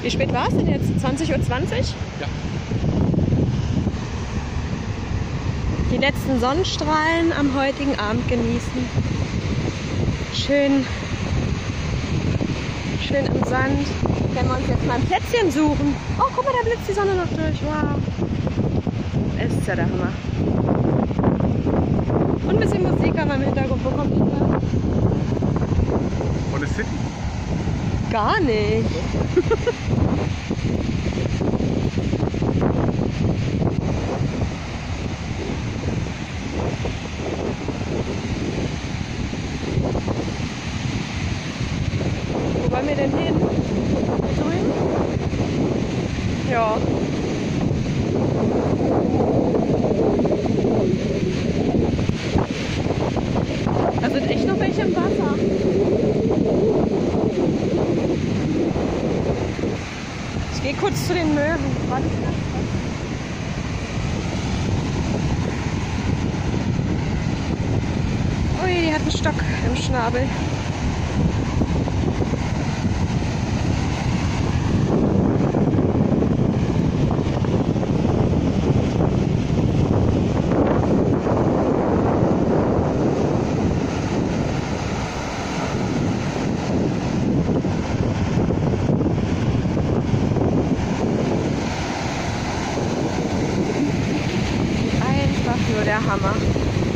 Wie spät war es denn jetzt? 20:20 Uhr? Ja. Die letzten Sonnenstrahlen am heutigen Abend genießen. Schön im Sand. Können wir uns jetzt mal ein Plätzchen suchen. Oh, guck mal, da blitzt die Sonne noch durch. Wow. Es ist ja der Hammer. Und ein bisschen Musik haben wir im Hintergrund. Wo kommt die her? Von der City. Gar nicht. Wo wollen wir denn hin? Drüben? Ja. Da sind echt noch welche im Wasser. Ich gehe kurz zu den Möwen. Warte. Ui, die hat einen Stock im Schnabel. Einfach nur der Hammer.